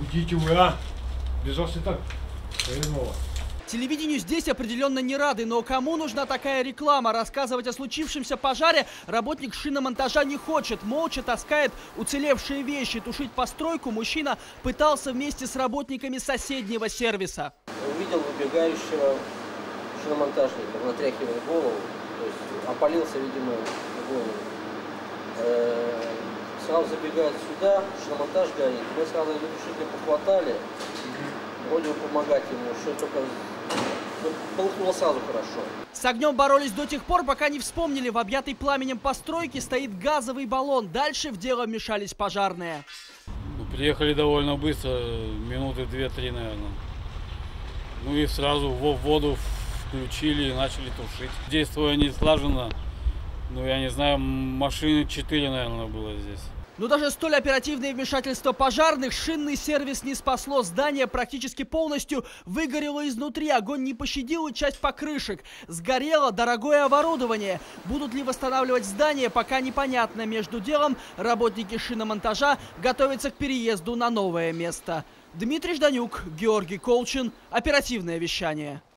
Идите вы, а? Без вас и так хреново. Телевидению здесь определенно не рады, но кому нужна такая реклама? Рассказывать о случившемся пожаре работник шиномонтажа не хочет. Молча таскает уцелевшие вещи. Тушить постройку мужчина пытался вместе с работниками соседнего сервиса. Увидел выбегающего шиномонтажника, натряхивая голову, то есть опалился, видимо, голову. Сразу забегает сюда, шиномонтаж горит. Мы сразу глушителя похватали, вроде бы помогать ему, что только полыхнуло сразу хорошо. С огнем боролись до тех пор, пока не вспомнили, в объятой пламенем постройке стоит газовый баллон. Дальше в дело вмешались пожарные. Приехали довольно быстро, минуты 2-3, наверное. Ну и сразу воду включили и начали тушить. Действие не слаженно. Ну, я не знаю, машины 4, наверное, было здесь. Но даже столь оперативное вмешательство пожарных шинный сервис не спасло. Здание практически полностью выгорело изнутри. Огонь не пощадил и часть покрышек. Сгорело дорогое оборудование. Будут ли восстанавливать здание, пока непонятно. Между делом работники шиномонтажа готовятся к переезду на новое место. Дмитрий Жданюк, Георгий Колчин. Оперативное вещание.